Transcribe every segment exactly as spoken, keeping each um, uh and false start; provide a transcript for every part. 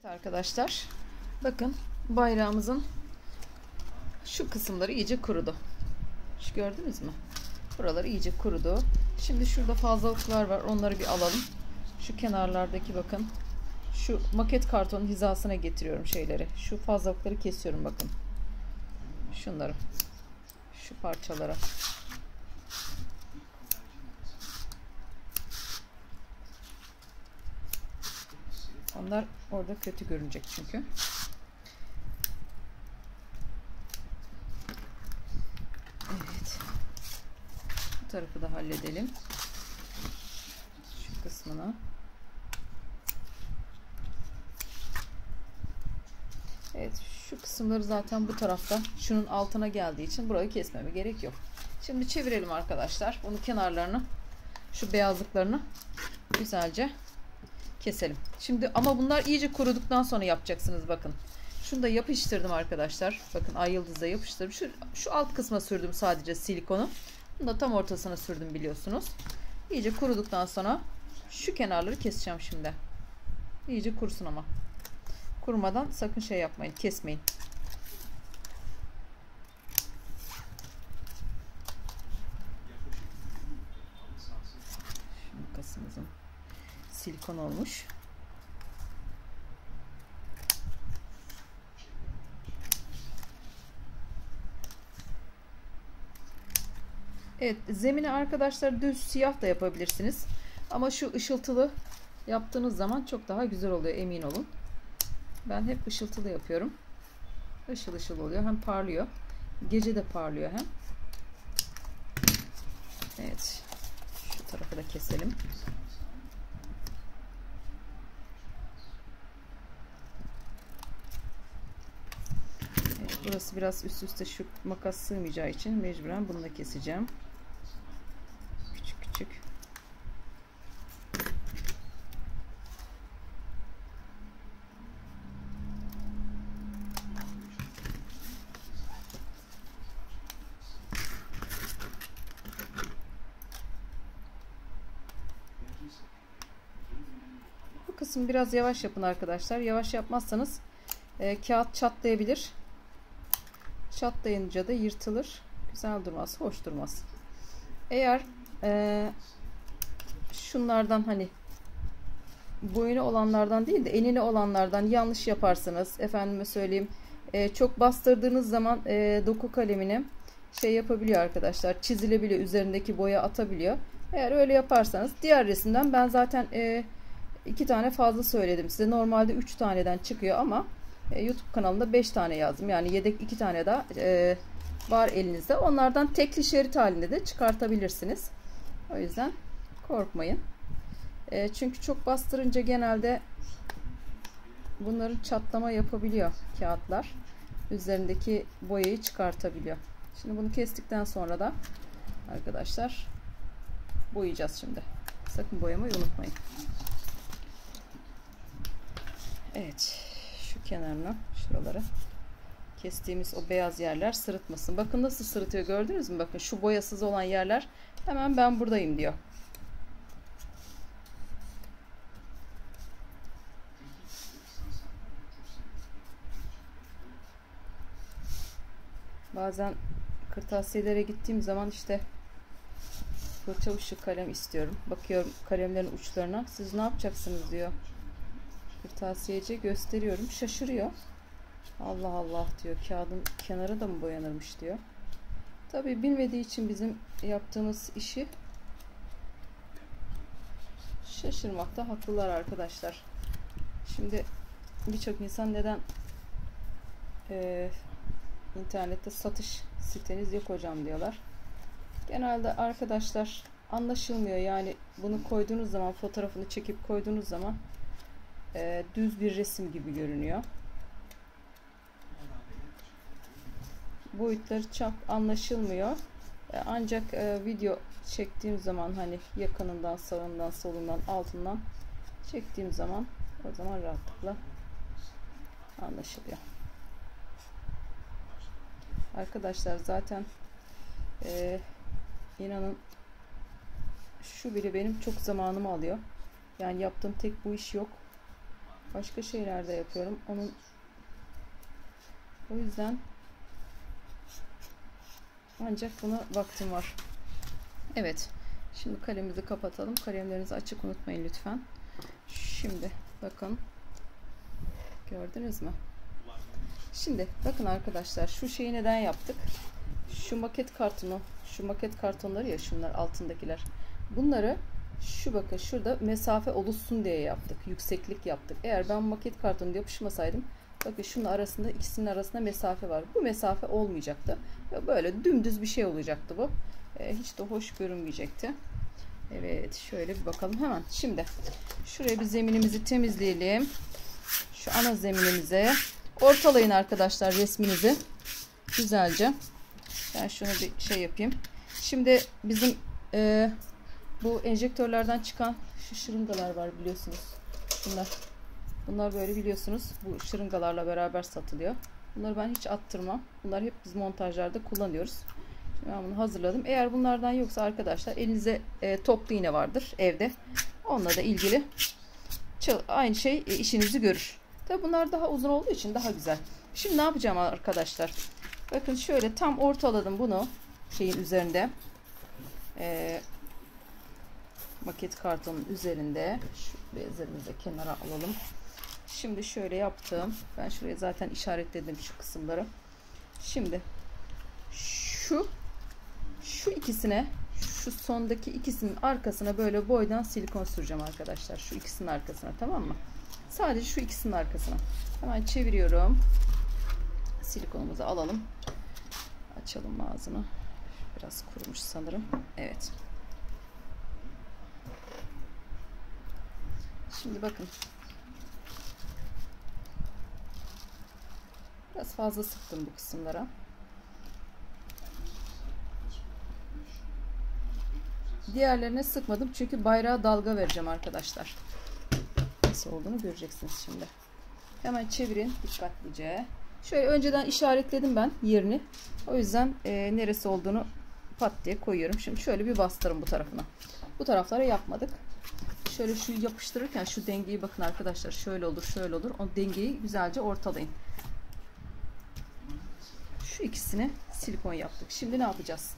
Evet arkadaşlar, bakın bayrağımızın şu kısımları iyice kurudu. Şu gördünüz mü? Buraları iyice kurudu. Şimdi şurada fazlalıklar var, onları bir alalım. Şu kenarlardaki bakın, şu maket kartonun hizasına getiriyorum şeyleri. Şu fazlalıkları kesiyorum bakın. Şunları, şu parçalara. Onlar orada kötü görünecek çünkü. Evet. Bu tarafı da halledelim. Şu kısmını. Evet, şu kısımları zaten bu tarafta şunun altına geldiği için burayı kesmeme gerek yok. Şimdi çevirelim arkadaşlar. Bunu kenarlarını, şu beyazlıklarını güzelce keselim. Şimdi ama bunlar iyice kuruduktan sonra yapacaksınız bakın. Şunu da yapıştırdım arkadaşlar. Bakın ay yıldızla yapıştırdım. Şu, şu alt kısma sürdüm sadece silikonu. Bunu da tam ortasına sürdüm biliyorsunuz. İyice kuruduktan sonra şu kenarları keseceğim şimdi. İyice kurusun ama. Kurumadan sakın şey yapmayın. Kesmeyin. Şu makasımızın silikon olmuş. Evet, zemini arkadaşlar düz siyah da yapabilirsiniz. Ama şu ışıltılı yaptığınız zaman çok daha güzel oluyor, emin olun. Ben hep ışıltılı yapıyorum. Işıl ışıl oluyor. Hem parlıyor. Gece de parlıyor hem. Evet. Şu tarafı da keselim. Evet, burası biraz üst üste, şu makas sığmayacağı için mecburen bunu da keseceğim. Küçük küçük. Bu kısmı biraz yavaş yapın arkadaşlar. Yavaş yapmazsanız e, kağıt çatlayabilir. Çatlayınca da yırtılır. Güzel durmaz, hoş durmaz. Eğer e, şunlardan, hani boyunu olanlardan değil de enine olanlardan yanlış yaparsanız, efendime söyleyeyim, e, çok bastırdığınız zaman e, doku kalemini şey yapabiliyor arkadaşlar, çizilebiliyor, üzerindeki boya atabiliyor. Eğer öyle yaparsanız, diğer resimden ben zaten e, iki tane fazla söyledim size. Normalde üç taneden çıkıyor ama e, YouTube kanalında beş tane yazdım. Yani yedek iki tane daha e, var elinizde. Onlardan tekli şerit halinde de çıkartabilirsiniz. O yüzden korkmayın. E, çünkü çok bastırınca genelde bunların çatlama yapabiliyor kağıtlar. Üzerindeki boyayı çıkartabiliyor. Şimdi bunu kestikten sonra da arkadaşlar boyayacağız şimdi. Sakın boyamayı unutmayın. Evet. Şu kenarına, şuralara kestiğimiz o beyaz yerler sırıtmasın. Bakın nasıl sırıtıyor, gördünüz mü? Bakın şu boyasız olan yerler hemen ben buradayım diyor. Bazen kırtasiyelere gittiğim zaman işte fırça uçlu kalem istiyorum. Bakıyorum kalemlerin uçlarına. Siz ne yapacaksınız diyor. Kırtasiyeci gösteriyorum. Şaşırıyor. Allah Allah diyor. Kağıdın kenarı da mı boyanırmış diyor. Tabii bilmediği için bizim yaptığımız işi şaşırmakta haklılar arkadaşlar. Şimdi birçok insan neden e, internette satış siteniz yok hocam diyorlar. Genelde arkadaşlar anlaşılmıyor. Yani bunu koyduğunuz zaman, fotoğrafını çekip koyduğunuz zaman e, düz bir resim gibi görünüyor. Boyutları çok anlaşılmıyor. E, ancak e, video çektiğim zaman, hani yakınından, sağından, solundan, altından çektiğim zaman, o zaman rahatlıkla anlaşılıyor. Arkadaşlar zaten e, inanın şu bile benim çok zamanımı alıyor. Yani yaptığım tek bu iş yok. Başka şeyler de yapıyorum. Onun o yüzden ancak buna vaktim var. Evet. Şimdi kalemimizi kapatalım. Kalemlerinizi açık unutmayın lütfen. Şimdi bakın. Gördünüz mü? Şimdi bakın arkadaşlar, şu şeyi neden yaptık? Şu maket kartonu, şu maket kartonları ya, şunlar altındakiler. Bunları şu bakın şurada mesafe oluşsun diye yaptık. Yükseklik yaptık. Eğer ben maket kartonu yapışmasaydım, bakın şunun arasında, ikisinin arasında mesafe var. Bu mesafe olmayacaktı. Böyle dümdüz bir şey olacaktı bu. E, hiç de hoş görünmeyecekti. Evet, şöyle bir bakalım hemen. Şimdi şuraya bir zeminimizi temizleyelim. Şu ana zeminimize ortalayın arkadaşlar resminizi güzelce. Ben şunu bir şey yapayım. Şimdi bizim e, bu enjektörlerden çıkan şu şırıngalar var biliyorsunuz. Bunlar. Bunlar böyle biliyorsunuz. Bu şırıngalarla beraber satılıyor. Bunları ben hiç attırmam. Bunlar hep biz montajlarda kullanıyoruz. Şimdi ben bunu hazırladım. Eğer bunlardan yoksa arkadaşlar elinizde e, toplu iğne vardır evde. Onunla da ilgili aynı şey e, işinizi görür. Tabi bunlar daha uzun olduğu için daha güzel. Şimdi ne yapacağım arkadaşlar? Bakın şöyle tam ortaladım bunu şeyin üzerinde. Ee, maket kartonun üzerinde. Şu bezlerimizi de kenara alalım. Şimdi şöyle yaptım. Ben şuraya zaten işaretledim şu kısımları. Şimdi şu şu ikisine, şu sondaki ikisinin arkasına böyle boydan silikon süreceğim arkadaşlar. Şu ikisinin arkasına, tamam mı? Sadece şu ikisinin arkasına. Hemen çeviriyorum. Silikonumuzu alalım. Açalım ağzını. Biraz kurumuş sanırım. Evet. Şimdi bakın. Biraz fazla sıktım bu kısımlara. Diğerlerine sıkmadım çünkü bayrağa dalga vereceğim arkadaşlar. Nasıl olduğunu göreceksiniz şimdi. Hemen çevirin dikkatlice. Şöyle önceden işaretledim ben yerini. O yüzden e, neresi olduğunu pat diye koyuyorum. Şimdi şöyle bir bastırın bu tarafına. Bu taraflara yapmadık. Şöyle şu yapıştırırken şu dengeyi bakın arkadaşlar. Şöyle olur, şöyle olur. O dengeyi güzelce ortalayın. Şu ikisini silikon yaptık. Şimdi ne yapacağız?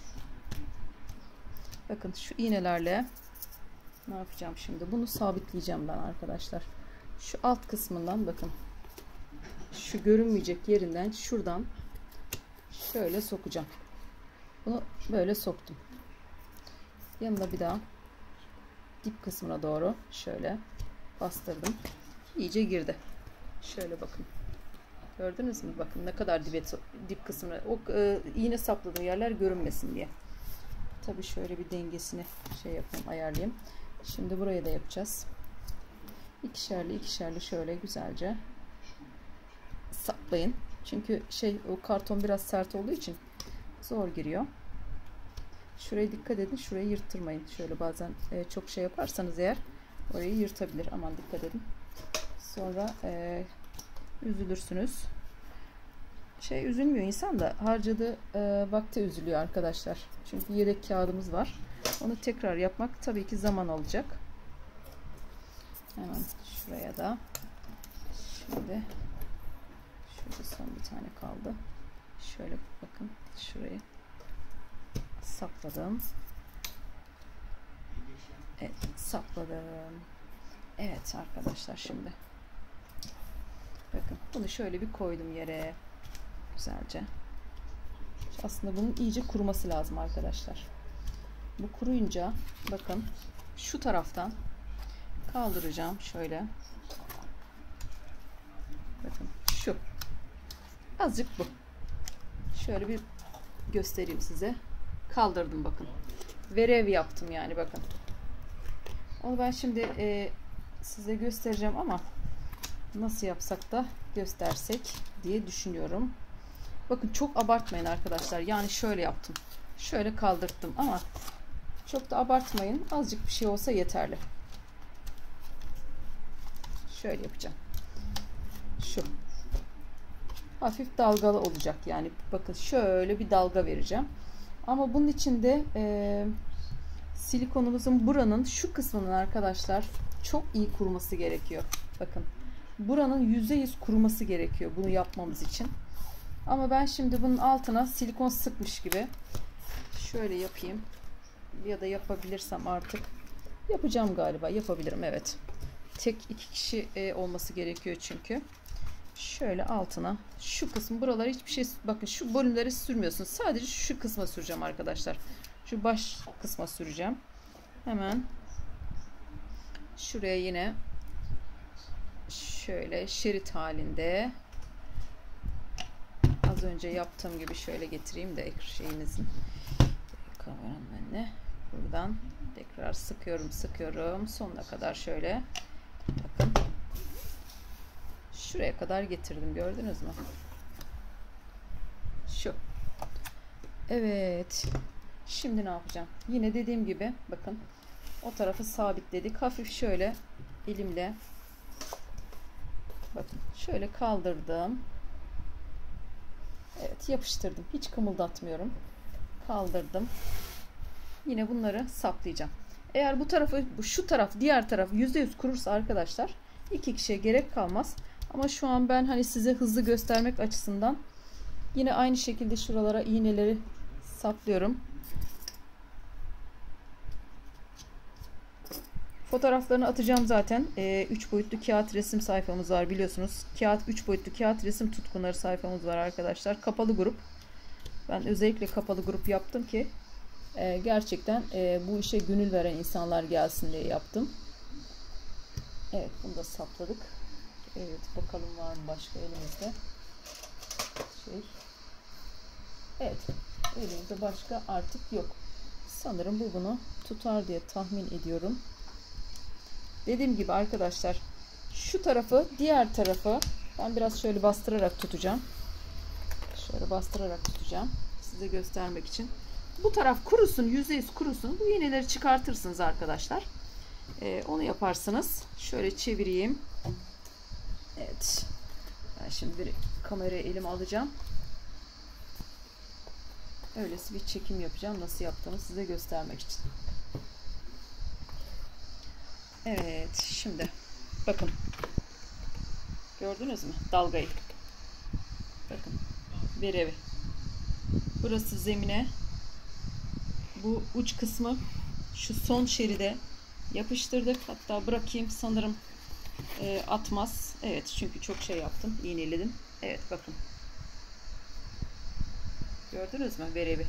Bakın şu iğnelerle ne yapacağım şimdi? Bunu sabitleyeceğim ben arkadaşlar. Şu alt kısmından bakın. Şu görünmeyecek yerinden şuradan şöyle sokacağım. Bunu böyle soktum. Yanına bir daha dip kısmına doğru şöyle bastırdım. İyice girdi. Şöyle bakın. Gördünüz mü? Bakın ne kadar dibe, dip kısmına. O e, iğne sapladığı yerler görünmesin diye. Tabii şöyle bir dengesini şey yapayım, ayarlayayım. Şimdi buraya da yapacağız. İkişerli ikişerli şöyle güzelce saplayın. Çünkü şey o karton biraz sert olduğu için zor giriyor. Şuraya dikkat edin. Şurayı yırttırmayın. Şöyle bazen e, çok şey yaparsanız eğer orayı yırtabilir. Aman dikkat edin. Sonra e, üzülürsünüz. Şey üzülmüyor insan da harcadığı e, vakte üzülüyor arkadaşlar. Çünkü yedek kağıdımız var. Onu tekrar yapmak tabii ki zaman alacak. Hemen şuraya da şimdi şurada son bir tane kaldı. Şöyle bakın şurayı sapladım. Evet sapladım. Evet arkadaşlar şimdi bakın bunu şöyle bir koydum yere güzelce. Aslında bunun iyice kuruması lazım arkadaşlar. Bu kuruyunca bakın şu taraftan kaldıracağım şöyle. Bakın şu. Azıcık bu. Şöyle bir göstereyim size. Kaldırdım bakın. Verev yaptım yani bakın. Onu ben şimdi e, size göstereceğim ama nasıl yapsak da göstersek diye düşünüyorum. Bakın çok abartmayın arkadaşlar. Yani şöyle yaptım. Şöyle kaldırttım ama çok da abartmayın. Azıcık bir şey olsa yeterli. Şöyle yapacağım. Şu. Hafif dalgalı olacak. Yani bakın şöyle bir dalga vereceğim. Ama bunun içinde e, silikonumuzun buranın şu kısmının arkadaşlar çok iyi kuruması gerekiyor. Bakın. buranın yüzde yüz kuruması gerekiyor bunu yapmamız için. Ama ben şimdi bunun altına silikon sıkmış gibi şöyle yapayım. Ya da yapabilirsem artık. Yapacağım galiba. Yapabilirim, evet. Tek iki kişi e, olması gerekiyor çünkü. Şöyle altına şu kısmı, buralara hiçbir şey, bakın şu bölümleri sürmüyorsunuz. Sadece şu kısma süreceğim arkadaşlar. Şu baş kısma süreceğim. Hemen şuraya yine şöyle şerit halinde az önce yaptığım gibi şöyle getireyim de ekran şeyinizin kameranın önüne. Buradan tekrar sıkıyorum sıkıyorum sonuna kadar şöyle, bakın şuraya kadar getirdim, gördünüz mü? Şu. Evet. Şimdi ne yapacağım? Yine dediğim gibi bakın o tarafı sabitledik. Hafif şöyle elimle bakın şöyle kaldırdım. Evet, yapıştırdım. Hiç kımıldatmıyorum. Kaldırdım. Yine bunları saplayacağım. Eğer bu tarafı, şu taraf, diğer taraf yüzde yüz kurursa arkadaşlar iki kişiye gerek kalmaz. Ama şu an ben hani size hızlı göstermek açısından yine aynı şekilde şuralara iğneleri saplıyorum. Fotoğraflarını atacağım zaten. üç boyutlu kağıt resim sayfamız var biliyorsunuz. Kağıt üç boyutlu kağıt resim tutkunları sayfamız var arkadaşlar. Kapalı grup. Ben özellikle kapalı grup yaptım ki e, gerçekten e, bu işe gönül veren insanlar gelsin diye yaptım. Evet, bunu da sapladık. Evet, bakalım var mı başka elimizde şey. Evet, elimizde başka artık yok. Sanırım bu bunu tutar diye tahmin ediyorum. Dediğim gibi arkadaşlar şu tarafı, diğer tarafı ben biraz şöyle bastırarak tutacağım. Şöyle bastırarak tutacağım size göstermek için. Bu taraf kurusun, yüzde yüz kurusun. Bu iğneleri çıkartırsınız arkadaşlar. Ee, onu yaparsınız. Şöyle çevireyim. Evet. Ben şimdi bir kamerayı elime alacağım. Öylesi bir çekim yapacağım. Nasıl yaptığımı size göstermek için. Evet. Şimdi bakın. Gördünüz mü? Dalgayı. Bakın. Bir evi. Burası zemine. Bu uç kısmı şu son şeride yapıştırdık. Hatta bırakayım, sanırım e, atmaz. Evet, çünkü çok şey yaptım. İğneledim. Evet, bakın. Gördünüz mü? Verevi.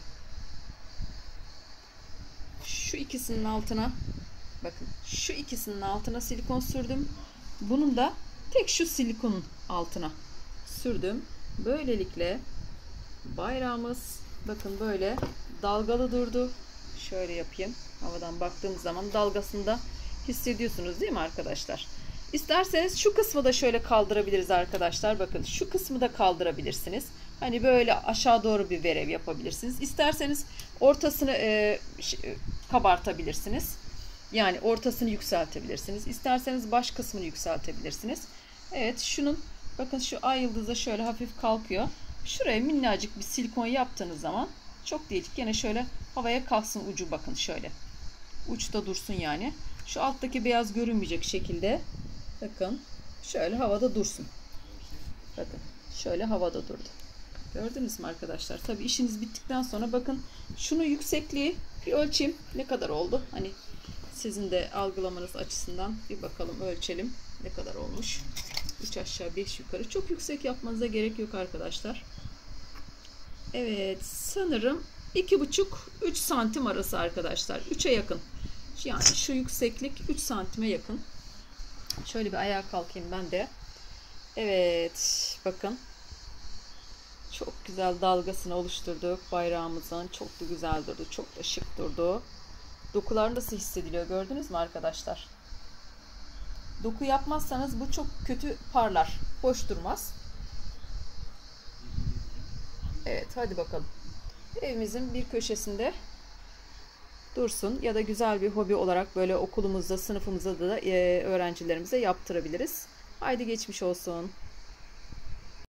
Şu ikisinin altına bakın. Şu ikisinin altına silikon sürdüm. Bunun da tek şu silikonun altına sürdüm. Böylelikle bayrağımız bakın böyle dalgalı durdu. Şöyle yapayım. Havadan baktığımız zaman dalgasını da hissediyorsunuz değil mi arkadaşlar? İsterseniz şu kısmı da şöyle kaldırabiliriz arkadaşlar. Bakın şu kısmı da kaldırabilirsiniz. Hani böyle aşağı doğru bir verev yapabilirsiniz. İsterseniz ortasını e, kabartabilirsiniz. Yani ortasını yükseltebilirsiniz. İsterseniz baş kısmını yükseltebilirsiniz. Evet, şunun bakın şu ay yıldızı şöyle hafif kalkıyor. Şuraya minnacık bir silikon yaptığınız zaman çok değil. Yine şöyle havaya kalksın ucu, bakın şöyle. Uçta dursun yani. Şu alttaki beyaz görünmeyecek şekilde bakın şöyle havada dursun. Bakın şöyle havada durdu. Gördünüz mü arkadaşlar? Tabii işiniz bittikten sonra bakın şunu yüksekliği bir ölçeyim. Ne kadar oldu? Hani sizin de algılamanız açısından bir bakalım, ölçelim. Ne kadar olmuş? üç aşağı beş yukarı. Çok yüksek yapmanıza gerek yok arkadaşlar. Evet, sanırım iki buçuk üç santim arası arkadaşlar. üçe yakın. Yani şu yükseklik üç santime yakın. Şöyle bir ayağa kalkayım ben de. Evet, bakın. Çok güzel dalgasını oluşturduk bayrağımızın. Çok da güzel durdu. Çok da şık durdu. Dokular nasıl hissediliyor gördünüz mü arkadaşlar? Doku yapmazsanız bu çok kötü parlar. Hoş durmaz. Evet, hadi bakalım. Evimizin bir köşesinde dursun ya da güzel bir hobi olarak böyle okulumuzda, sınıfımızda da e, öğrencilerimize yaptırabiliriz. Haydi geçmiş olsun.